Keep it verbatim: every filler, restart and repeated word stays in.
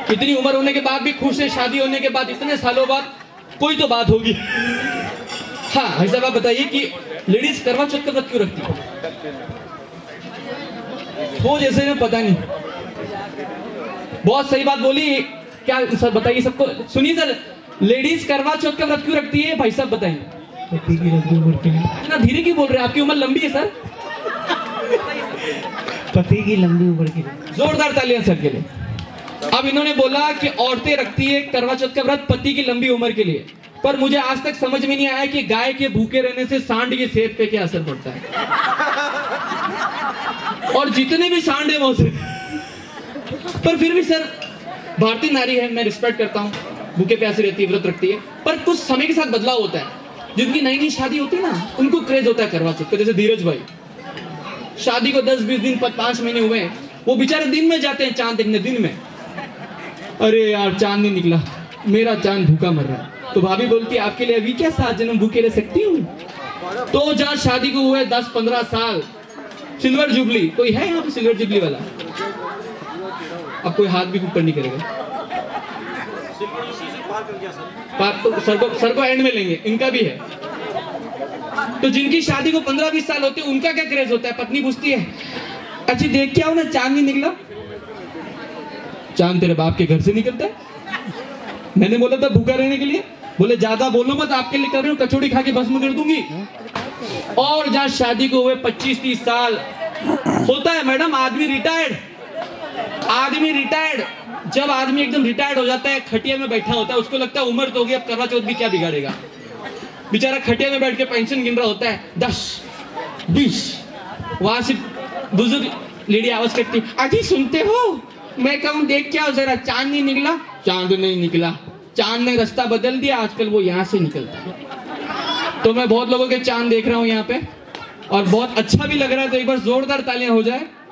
इतनी उम्र होने के बाद भी खुश है, शादी होने के बाद इतने सालों बाद कोई तो बात होगी। हाँ भाई साहब आप बताइए कि लेडीज करवा चौथ का व्रत क्यों रखती है? वो जैसे में पता नहीं, बहुत सही बात बोली। क्या सर बताइए सबको, सुनिए सर, लेडीज करवा चौथ का व्रत क्यों रखती है भाई साहब बताइए? पति की लंबी उम्र के लिए। इतना धीरे क्यों बोल रहे हैं, आपकी उम्र लंबी है सर? पति की लंबी उम्र के लिए। जोरदार तालियां सर के लिए। अब इन्होंने बोला कि औरतें रखती है करवा चौथ का व्रत पति की लंबी उम्र के लिए, पर मुझे आज तक समझ में नहीं आया कि गाय के भूखे रहने से सांड की सेहत पे क्या असर पड़ता है। और जितने भी सांड है वो से, पर फिर भी सर भारतीय नारी है, मैं रिस्पेक्ट करता हूँ, भूखे प्यासे रहती है, व्रत रखती है, पर कुछ समय के साथ बदलाव होता है। जिनकी नई नई शादी होती है ना, उनको क्रेज होता है करवा चौथ का। जैसे धीरज भाई, शादी को दस बीस दिन पांच महीने हुए हैं, वो बेचारे दिन में जाते हैं चांद देखने। दिन में अरे यार चांद नहीं निकला, मेरा चांद भूखा मर रहा है। तो भाभी बोलती है आपके लिए अभी क्या सात जन्म भूखे रह सकती हूँ? तो जहाँ शादी को हुए दस पंद्रह साल, सिल्वर जुबली, कोई है यहाँ पे सिल्वर जुबली वाला? अब कोई हाथ भी ऊपर नहीं करेगा। तो सर को सर को एंड में लेंगे, इनका भी है। तो जिनकी शादी को पंद्रह बीस साल होते हैं, उनका क्या क्रेज होता है? पत्नी पूछती है अच्छी देख के आओ ना, चांद नहीं निकला। चांद तेरे बाप के घर से निकलता है? मैंने बोला था भूखा रहने के लिए। बोले ज्यादा बोलो मत, आपके लिए कर रही हूँ, कचौड़ी खा के भस्म कर दूंगी। और जहाँ शादी को हुए पच्चीस तीस साल होता है मैडम, आदमी रिटायर्ड, आदमी रिटायर्ड जब आदमी एकदम रिटायर्ड हो जाता है, खटिया में बैठा होता है, उसको लगता है उम्र तो हो गई, अब करवा चौथ भी क्या बिगाड़ेगा। बेचारा खटिया में बैठ के पेंशन गिन रहा होता है, दस बीस। वहां से बुजुर्ग लेडी आवाज करती, अजी सुनते हो? मैं कहूँ देख क्या हो जरा, चांद नहीं निकला? चांद नहीं निकला, चांद ने रास्ता बदल दिया, आजकल वो यहाँ से निकलता है। तो मैं बहुत लोगों के चांद देख रहा हूँ यहाँ पे, और बहुत अच्छा भी लग रहा है। तो एक बार जोरदार तालियां हो जाए।